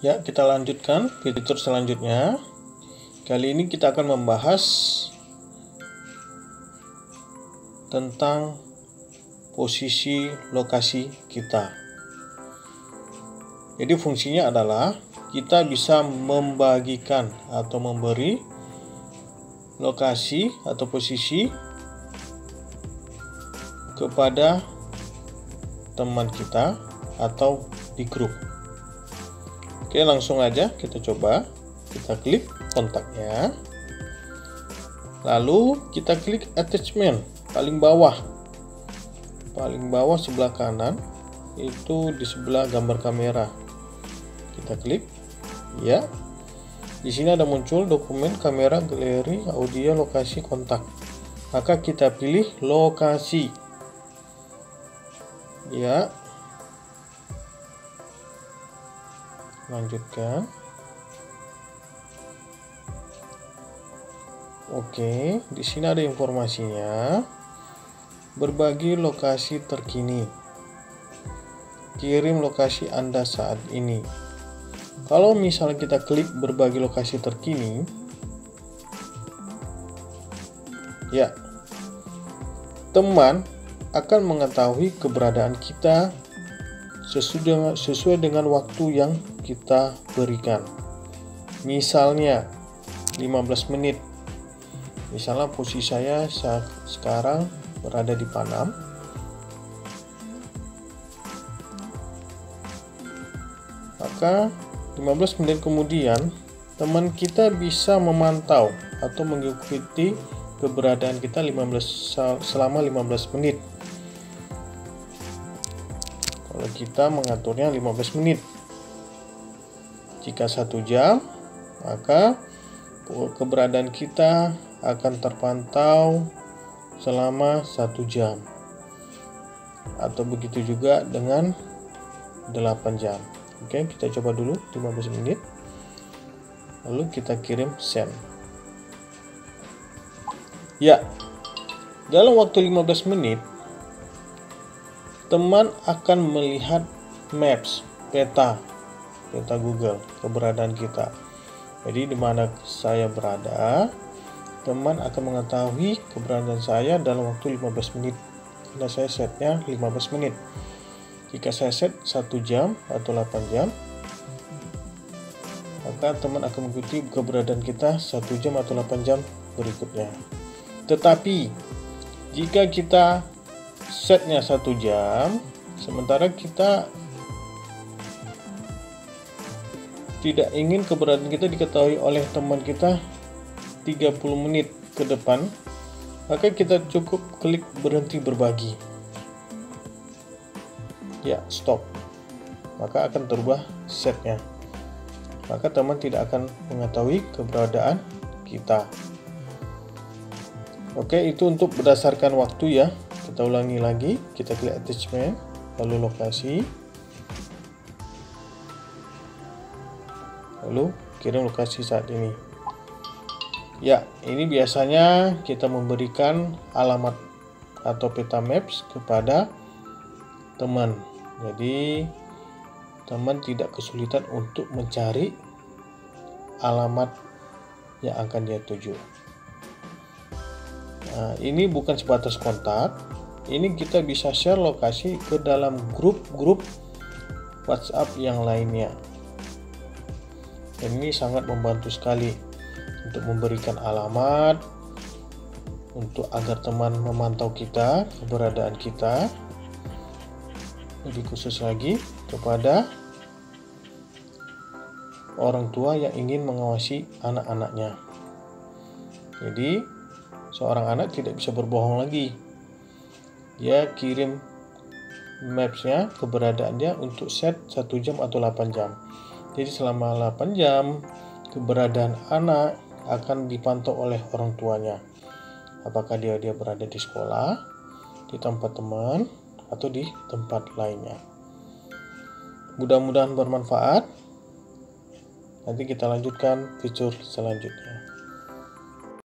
Ya, kita lanjutkan fitur selanjutnya. Kali ini kita akan membahas tentang posisi lokasi kita. Jadi fungsinya adalah kita bisa membagikan atau memberi lokasi atau posisi kepada teman kita atau di grup. Oke, langsung aja kita coba. Kita klik kontaknya, lalu kita klik attachment paling bawah sebelah kanan, itu di sebelah gambar kamera. Kita klik ya. Di sini ada muncul dokumen, kamera, galeri, audio, lokasi, kontak. Maka kita pilih lokasi ya. Lanjutkan. Oke, di sini ada informasinya. Berbagi lokasi terkini. Kirim lokasi Anda saat ini. Kalau misalnya kita klik berbagi lokasi terkini, ya, teman akan mengetahui keberadaan kita sesuai dengan waktu yang kita berikan. Misalnya 15 menit. Misalnya posisi saya sekarang berada di Panam. Maka 15 menit kemudian teman kita bisa memantau atau mengikuti keberadaan kita selama 15 menit. Kalau kita mengaturnya 15 menit. Jika 1 jam, maka keberadaan kita akan terpantau selama 1 jam. Atau begitu juga dengan 8 jam. Oke, kita coba dulu 15 menit. Lalu kita kirim send. Ya, dalam waktu 15 menit, teman akan melihat maps, peta Google, keberadaan kita. Jadi di mana saya berada, teman akan mengetahui keberadaan saya dalam waktu 15 menit. Karena saya setnya 15 menit. Jika saya set 1 jam atau 8 jam, maka teman akan mengikuti keberadaan kita 1 jam atau 8 jam berikutnya. Tetapi jika kita setnya 1 jam, sementara kita tidak ingin keberadaan kita diketahui oleh teman kita 30 menit ke depan, maka kita cukup klik berhenti berbagi. Ya, stop. Maka akan terubah setnya. Maka teman tidak akan mengetahui keberadaan kita. Oke, itu untuk berdasarkan waktu ya. Kita ulangi lagi. Kita klik attachment, lalu lokasi. Lalu kirim lokasi saat ini. Ya, ini biasanya kita memberikan alamat atau peta maps kepada teman. Jadi teman tidak kesulitan untuk mencari alamat yang akan dia tuju. Nah, ini bukan sebatas kontak. Ini kita bisa share lokasi ke dalam grup-grup WhatsApp yang lainnya. Dan ini sangat membantu sekali untuk memberikan alamat, untuk agar teman memantau kita, keberadaan kita. Lebih khusus lagi kepada orang tua yang ingin mengawasi anak-anaknya. Jadi seorang anak tidak bisa berbohong lagi. Dia kirim mapsnya, keberadaannya untuk set 1 jam atau 8 jam. Jadi selama 8 jam, keberadaan anak akan dipantau oleh orang tuanya. Apakah dia berada di sekolah, di tempat teman, atau di tempat lainnya. Mudah-mudahan bermanfaat. Nanti kita lanjutkan fitur selanjutnya.